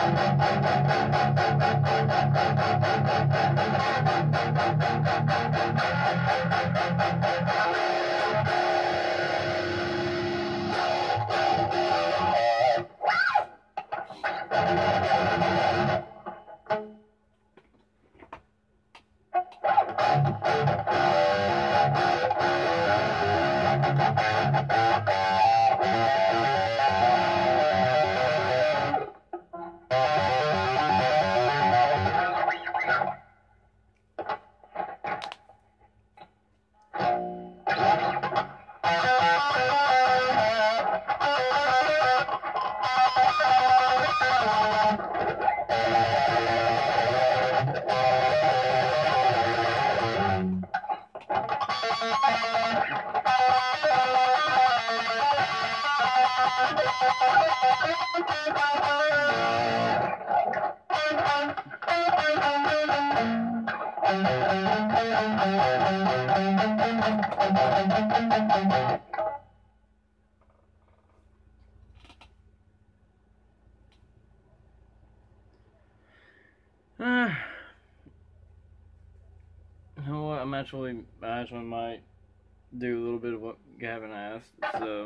You know what? I actually might do a little bit of what Gavin asked. So.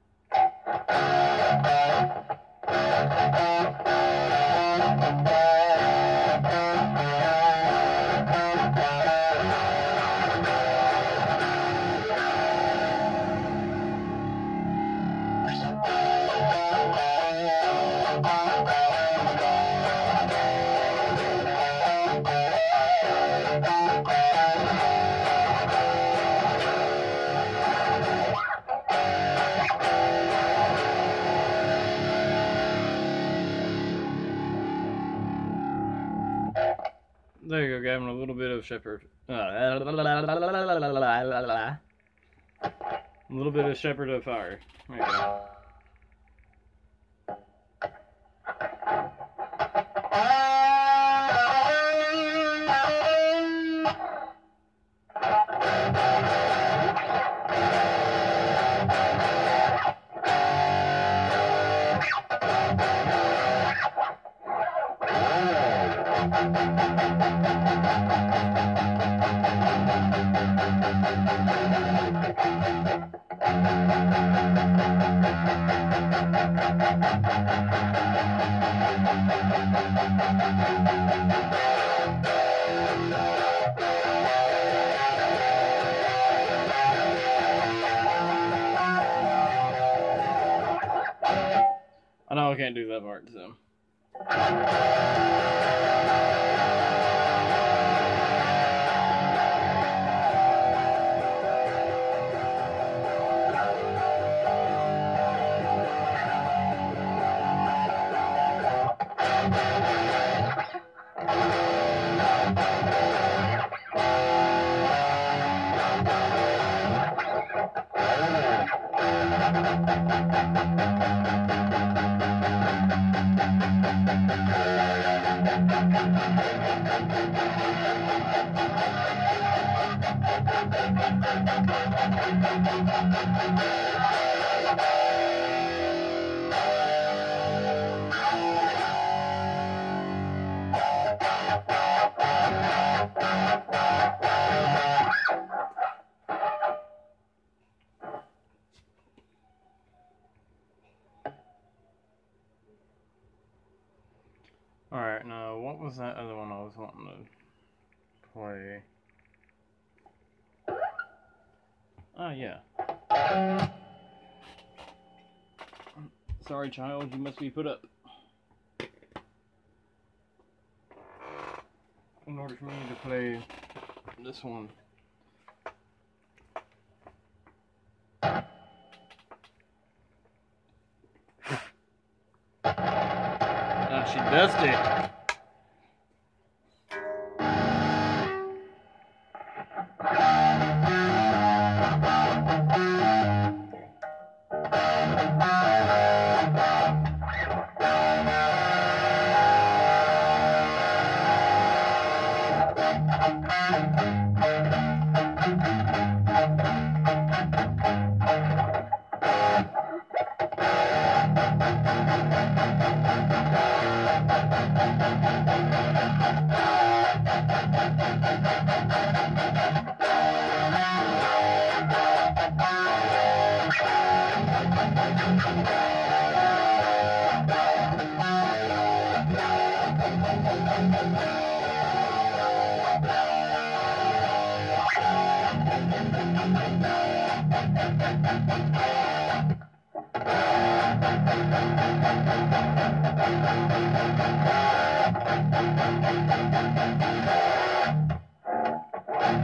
There you go, Gavin. A little bit of shepherd. A little bit of shepherd of fire. There you go. I know I can't do that part, so. Alright, now what was that other one I was wanting to play? Oh, yeah. Sorry, child, you must be put up. In order for me to play this one. She dusted it.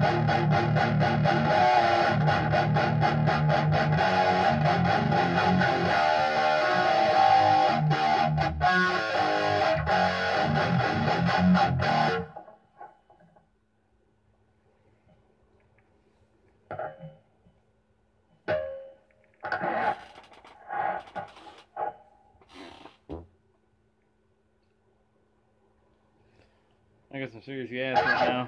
I got some serious gas right now.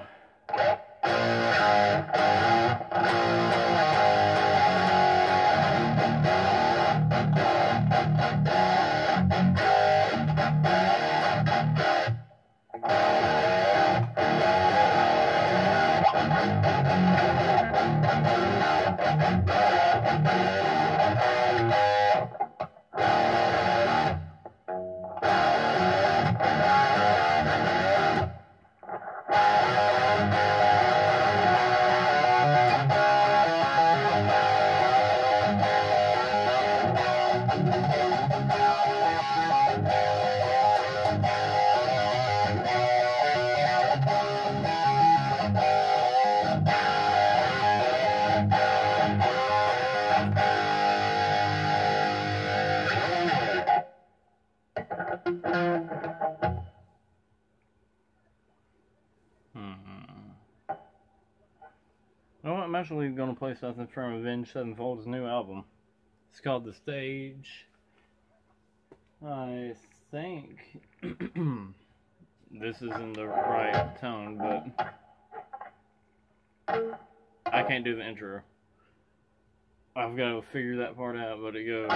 Well, I'm actually going to play something from Avenged Sevenfold's new album. It's called The Stage. I think this is in the right tone, but I can't do the intro. I've got to figure that part out, but it goes.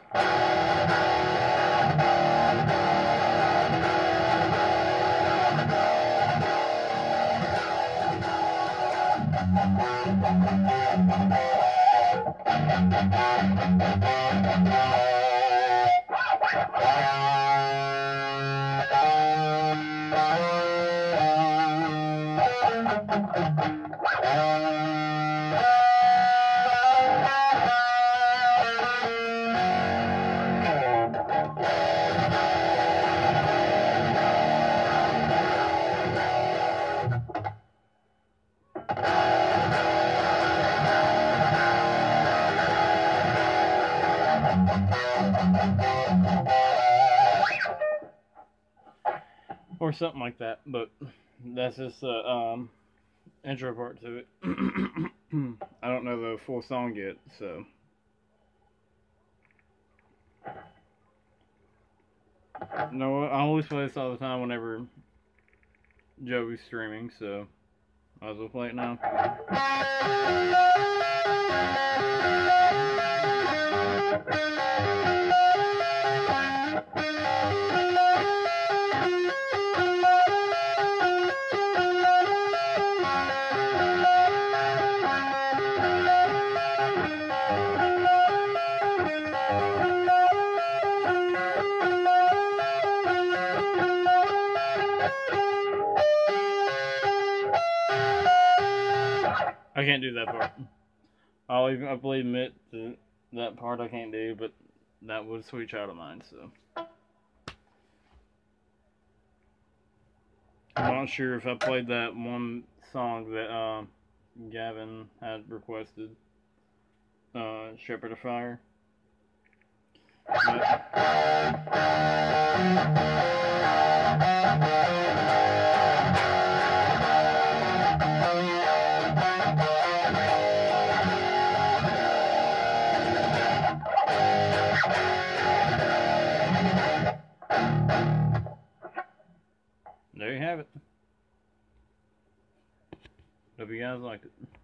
Or something like that, but that's just the intro part to it. I don't know the full song yet, so. No, I always play this all the time whenever Joey's streaming, so might as well play it now. I can't do that part. I'll admit that part I can't do, but that was a sweet child of mine, so. I'm not sure if I played that one song that Gavin had requested, Shepherd of Fire. But, there you have it. Hope you guys liked it.